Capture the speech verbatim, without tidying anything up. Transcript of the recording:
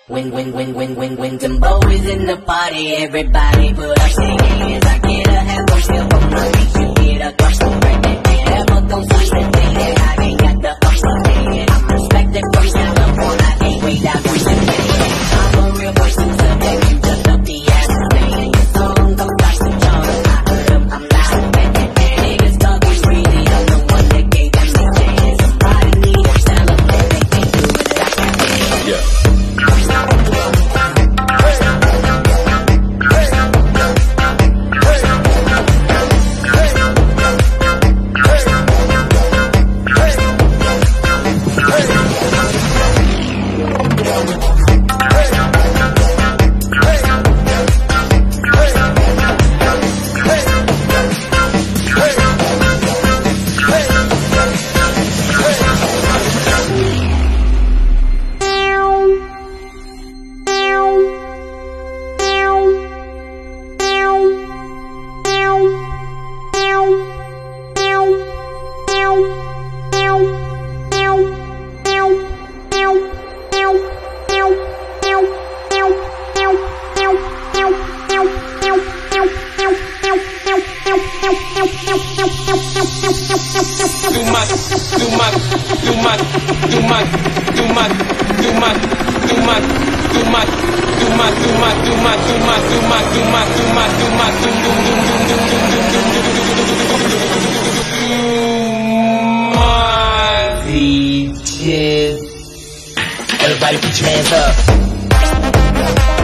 When, when, when, when, when, when Timbo is in the party, everybody put up their hands. I get a half a still from my feet, you get a custom right there. Never don't switch the thing that I ain't got the upper hand. I'm respected from California, I ain't way down to the man. I'm a real person, so that you just up the ass man. Your song don't start to charge, I heard them, I'm not a man. Niggas talking greedy, I'm the one that gave them the chance. Somebody need a celebrate, they can't do it like I can. Yeah. Everybody put your hands up.